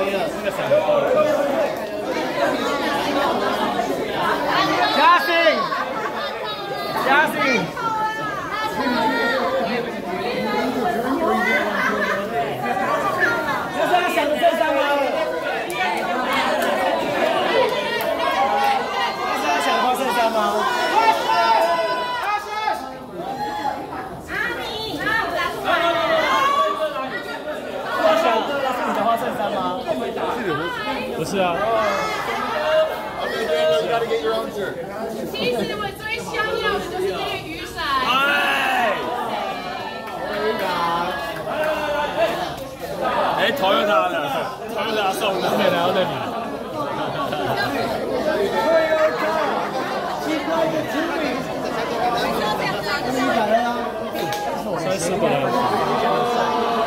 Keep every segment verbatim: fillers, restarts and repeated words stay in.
嘉信，嘉信。 不是啊。 其实我最想要的就是这个雨伞。 哎。哎，头又他的，头又他送的，没拿到那里。三十吧。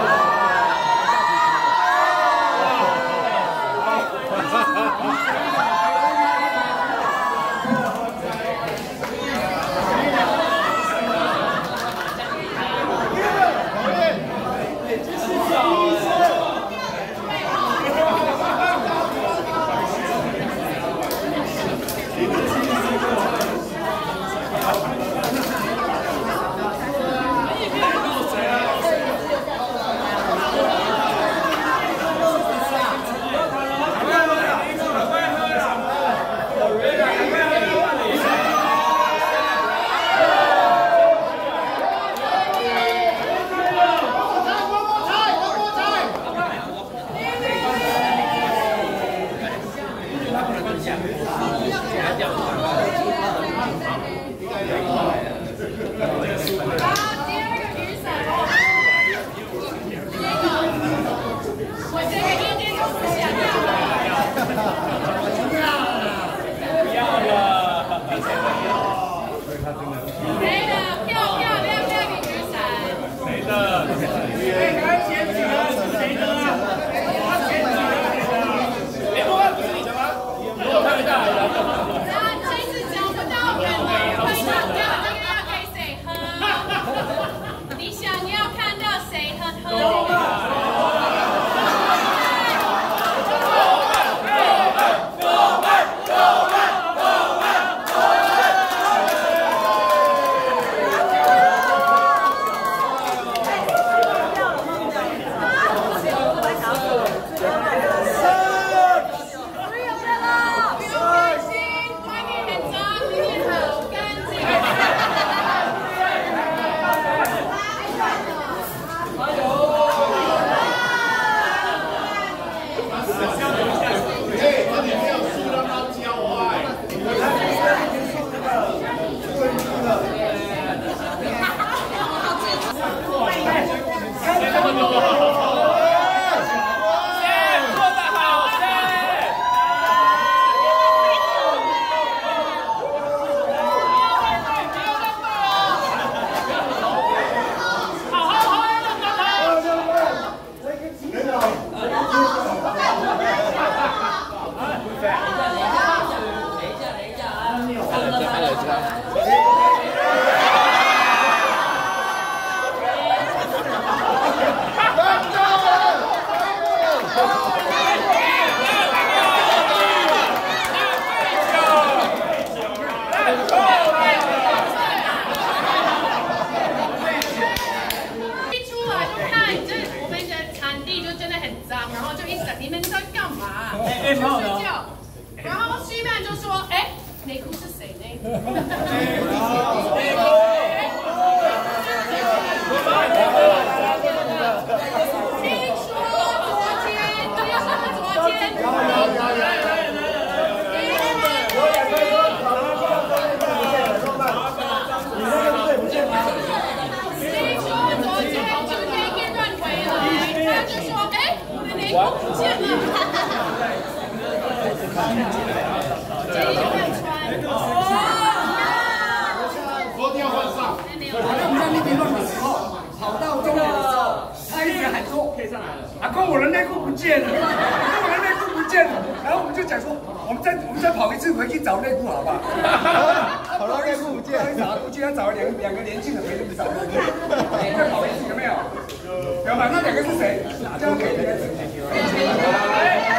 阿公，我的内裤不见了，我的内裤不见了。然后我们就讲说，我们再我们再跑一次回去找内裤，好不好？ 跑到内裤不见， 找过去要找两两个年轻的陪着找内裤，再跑一次有没有？有吗？那两个是谁？叫他给人家。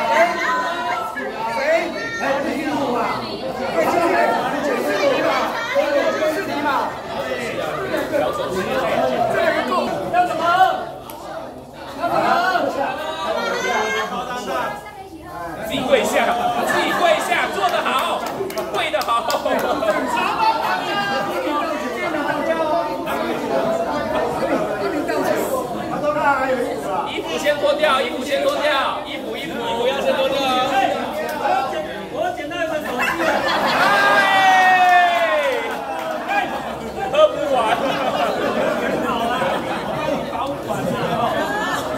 跪下，自己跪下，做得好，跪得好。衣服先脱掉，衣服先脱掉，衣服衣服衣服要先脱掉。我简单的手机。哎，喝不完。好了，保管了。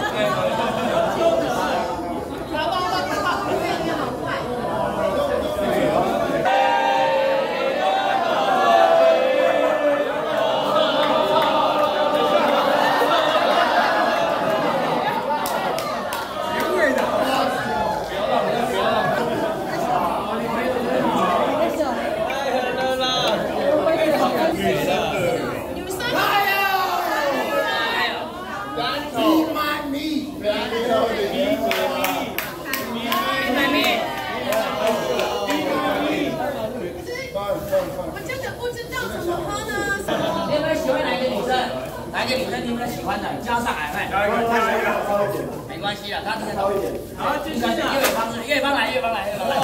我真的不知道怎么喝呢。 你有没有喜欢哪一个女生？哪一个女生你有没有喜欢的？叫上来，快！没关系啦，他这个高一点。好，继续。岳芳是岳芳来，岳芳来，岳芳来。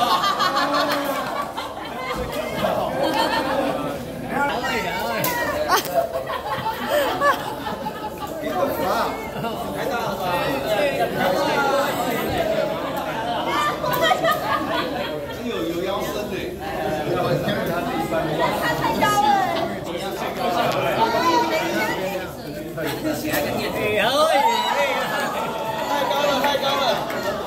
有有腰身的， 他太高了。 起来个电梯， 太高了，太高了。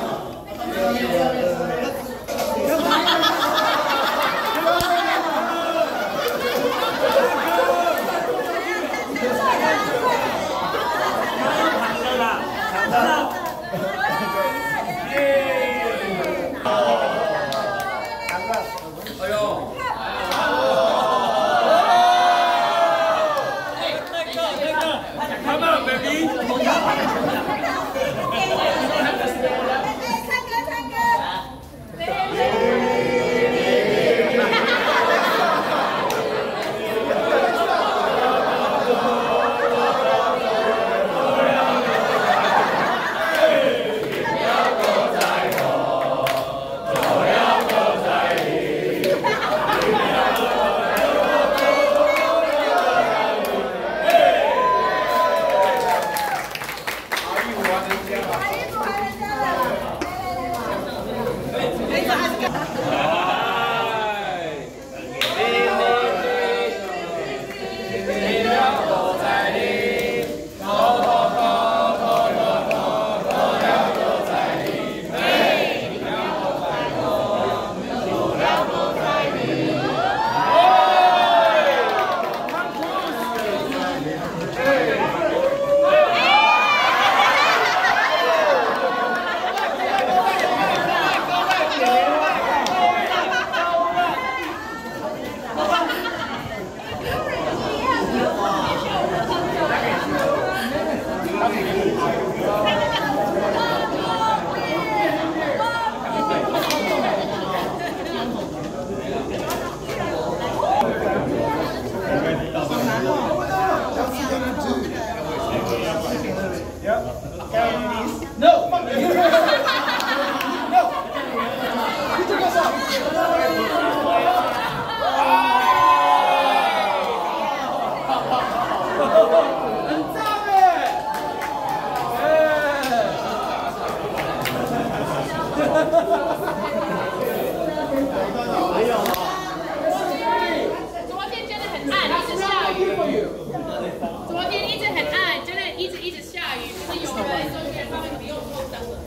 昨天真的很暗，一直下雨。昨天一直很暗，真的一直一直下雨，就是有人就觉得他们不用多等了。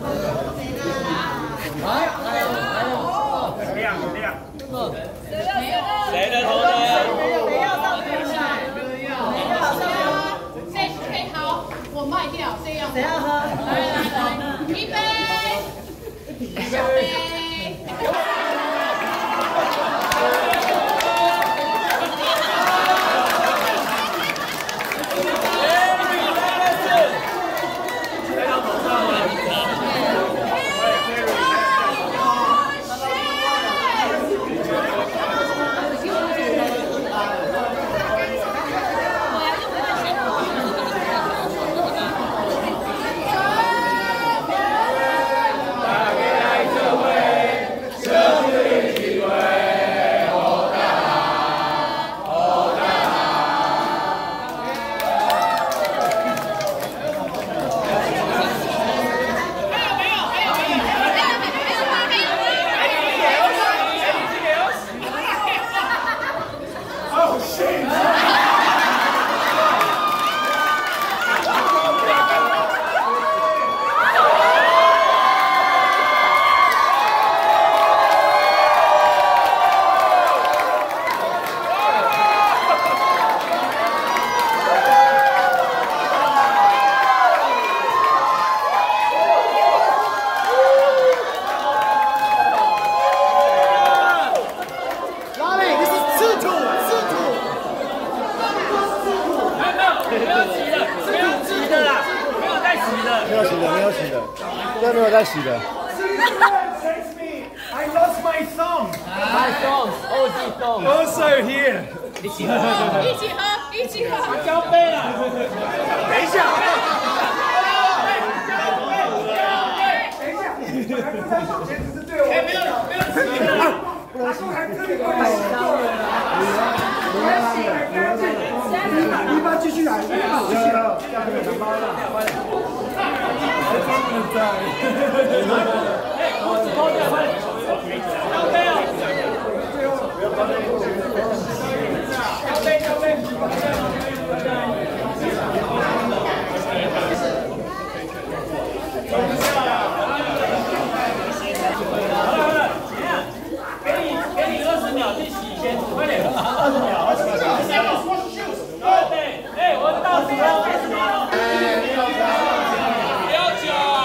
来来来， 亮亮。 谁的头呢？ 谁要上谁上？谁可以好？我卖掉，谁要？谁要喝？来来来，一杯，小杯。 在洗的。 I lost my song. My song, O G song. Also here. 一起喝，一起喝，一起喝。 交杯了。等一下。等一下。本来就在手前，只是对我。哎，没有，没有。他说还这里快洗过了。快洗了，干净。你把继续来，你把继续来。哎，裤子脱掉，快点。 交杯啊！最后不要交杯，交杯，交杯。好了好了，给你给你二十秒去洗先，快点，二十秒，二十秒。对，哎，我倒数了，二十秒。不要讲。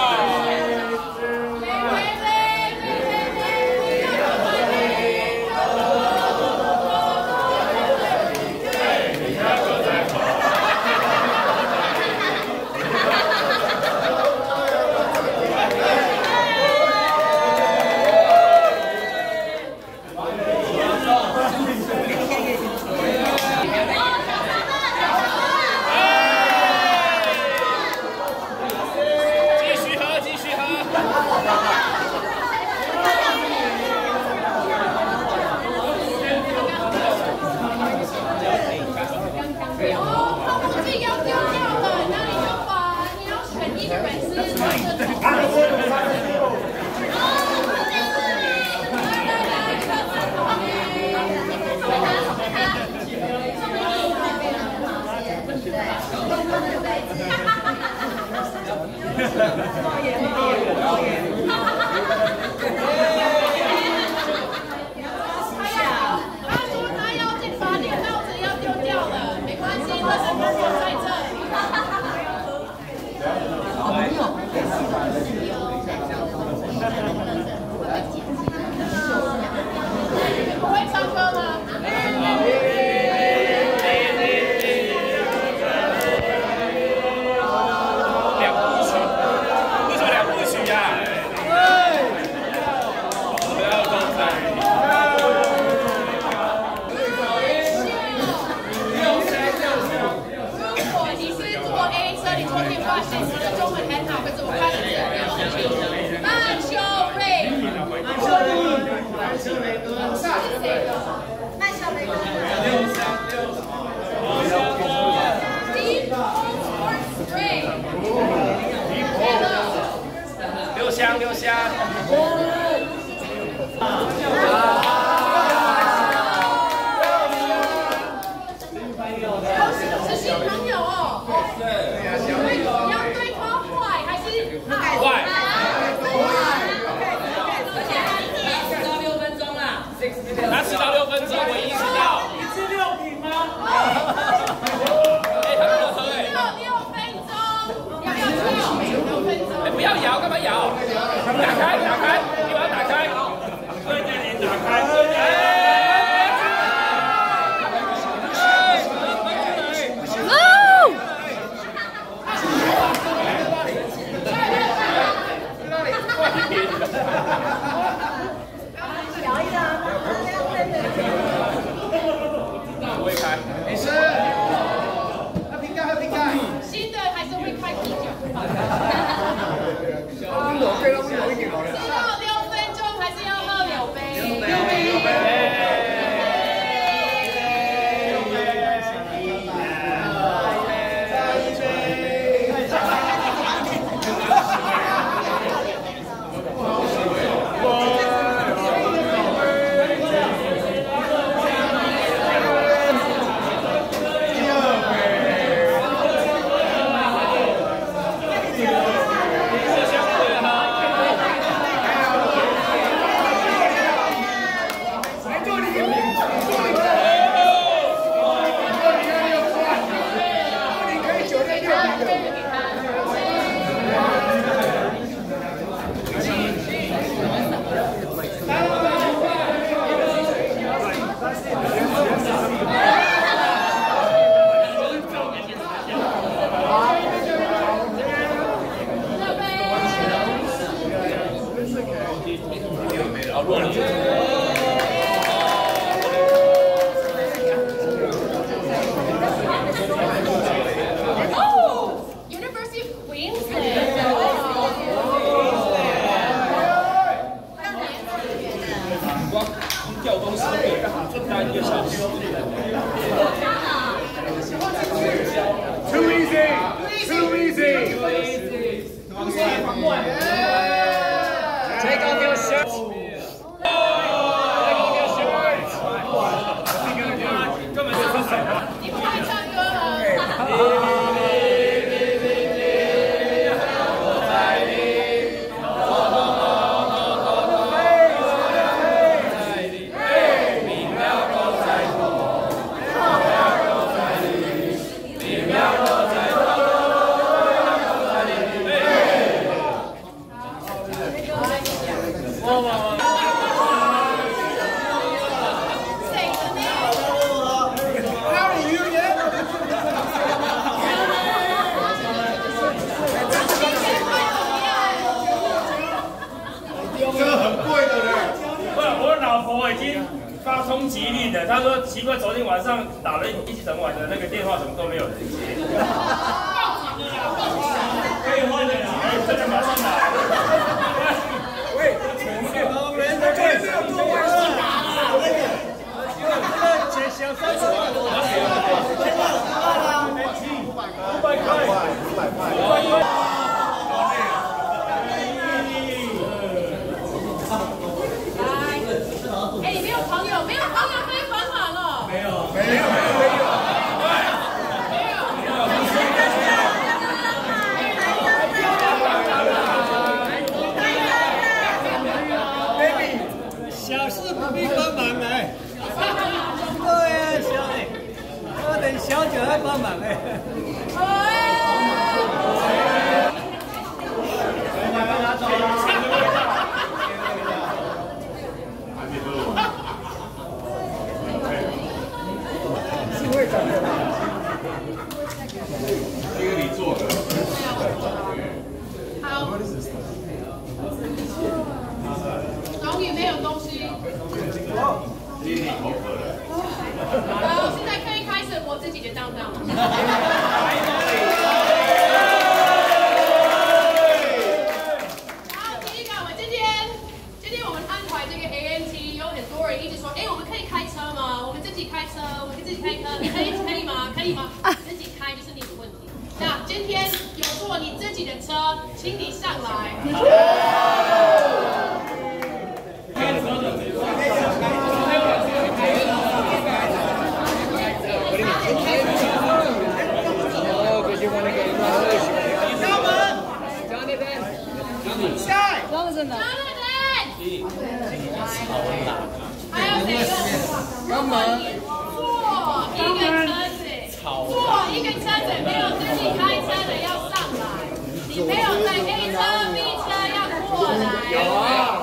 六箱六箱。 是新朋友哦。对。要对他坏还是坏？ 四到六分钟啦。 他四到六分钟，我意识到。 你是六瓶吗？ 哎，他没有喝哎。 六六分钟，要不要跳？六分钟。 哎，不要摇，干嘛摇？打开，打开，你把它打开。对对，你打开。哎。 不会开，没事。那瓶盖和瓶盖， 新的还是会开啤酒。 我给他们有一点好了。 知道六分钟还是要喝六杯？六杯， 六杯。 哎， University of Queensland. 光调动思维，这单一个小时。Too easy, too easy. Take off your shirt. Take off your shirt. 根本就是谁啊？ 你不爱唱歌了。 发通缉令的，他说奇怪，昨天晚上打了一整晚的那个电话，怎么都没有人接？可以换的啦，真的马上来。喂，我们给帮人，这个没有多晚上打了，这个钱小三十万，五百块，五百块，五百块。 哎，你没有朋友，没有朋友可以还款了。 没有，没有，没有，没有。baby， 小事不必帮忙哎。对呀，小哎，我等小九来帮忙哎。帮他走了。 这个你做的。 好。终于没有东西。 今天你口渴了。 好，现在可以开始我自己的当当。好，第一个，我今天今天我们安排这个 A M T， 有很多人一直说，哎，我们可以开车吗？我们自己开车，我们自己开车，你可以可以吗？可以吗？自己开就是你的问题。那今天有坐你自己的车，请你上来。Jonathan， 还有哪个？干嘛？坐一个车子，坐一个车子，没有自己开车的要上来，你没有在 A 车 B 车要过来。有啊。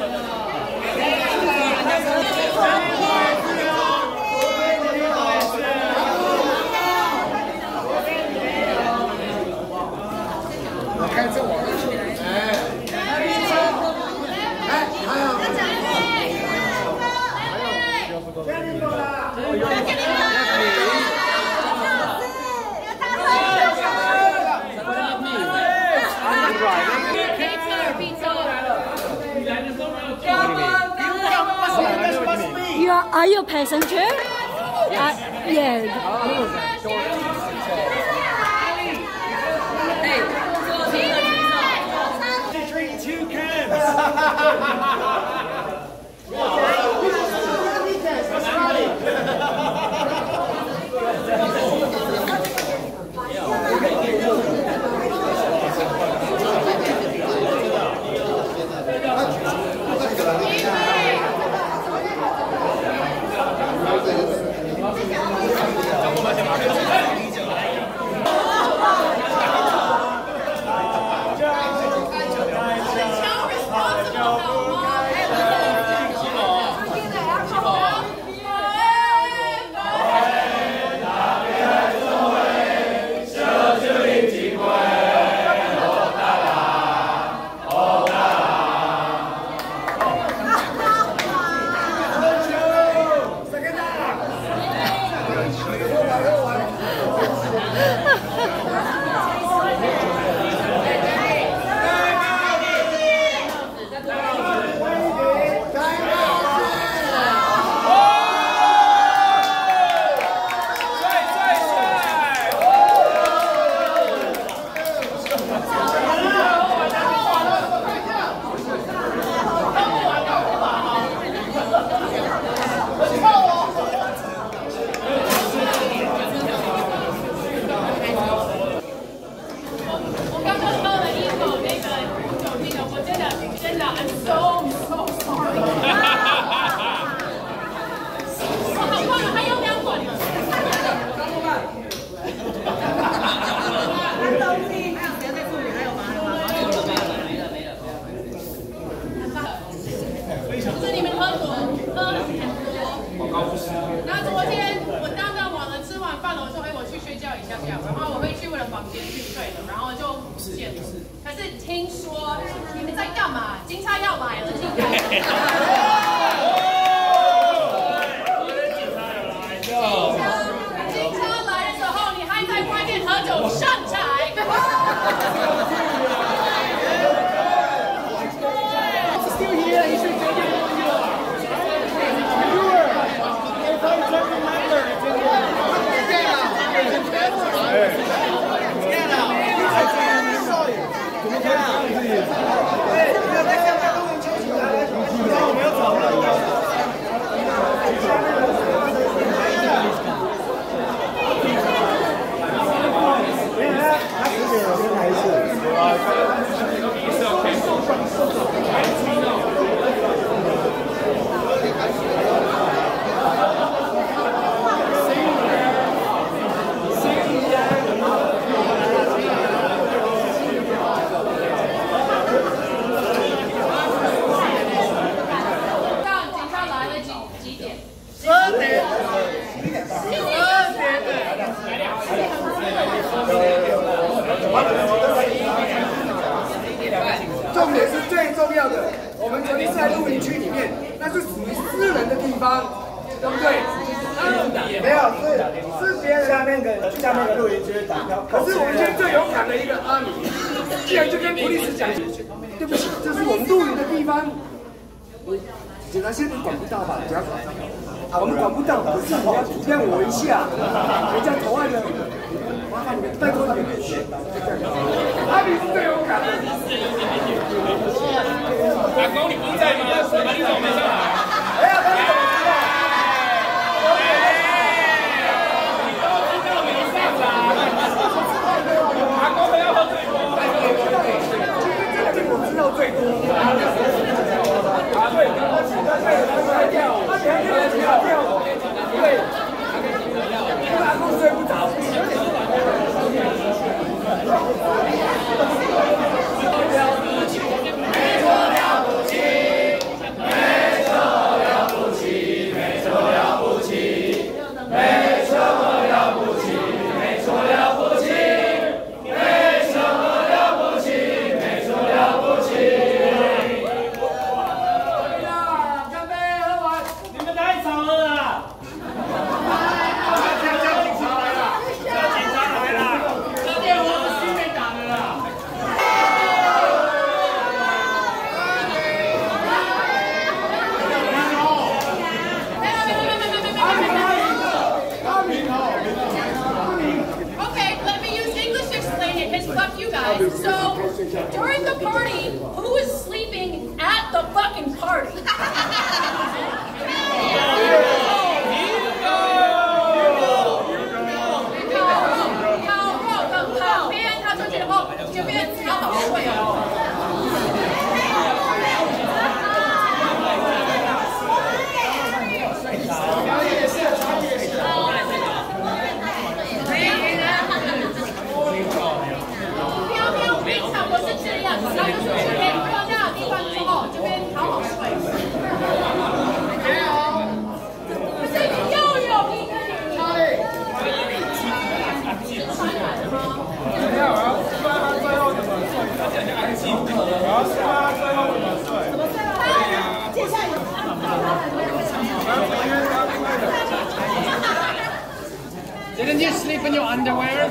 看这我哎，哎，还有， You are, are you a passenger? Uh, yeah. Drink two cans. 下，然后我会去我的房间去睡了，然后就不见了。可是听说你们在干嘛？警察要来了，警察。警察来的时候，你还在外面喝酒上台。 Still here, he should take it. If I don't remember, it's in Get out! I saw you. Get out! 没有找到。他十点有跟台式。 重点是最重要的，我们昨天是在露营区里面，那是属于私人的地方，对不对？没有，是是别人下面的下面的露营区打标。可是我们今天最勇敢的一个阿米，既然就跟普利斯讲，对不起，这是我们露营的地方。警察先生管不到吧？不要管，我们管不到，可是你要体谅我一下，人家投案的。麻烦你们拜托你们，阿米是最勇敢的。 阿公，你不是在吗？哪里走没上来？ 哎呀，他怎么知道？ 你都知道没上来。阿公不要喝最多。 这个我知道最多。啊，对，对，他跳舞，他跳舞，对，因为阿公睡不着。 So, during the party, who was sleeping at the fucking party? 烤肉的旁边，他就觉得哦，这边超好睡哦。然后就是这边不要这样的地方之后，这边好好睡。可是又有一个女的，传染了吗？ 没有，我要示范他最后怎么睡。我要示范他最后怎么睡。怎么睡啊？接下来。Didn't you sleep in your underwear?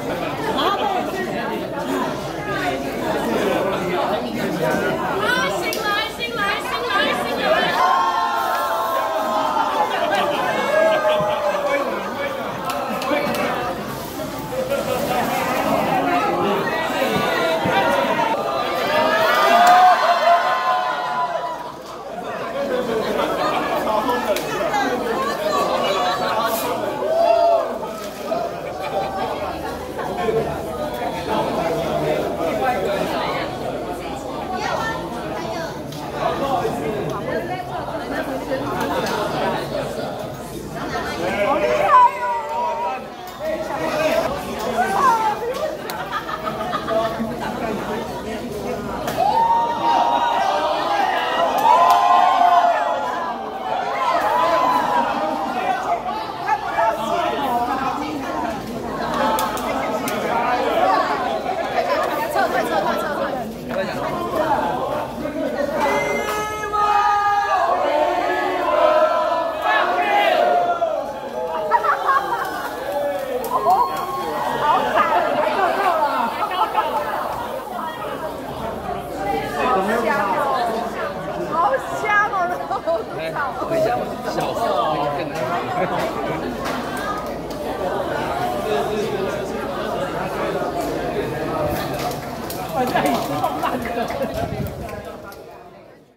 啊！醒来，醒来，醒来，醒来！ 等一下，小时候更难。 我在已经放烂了。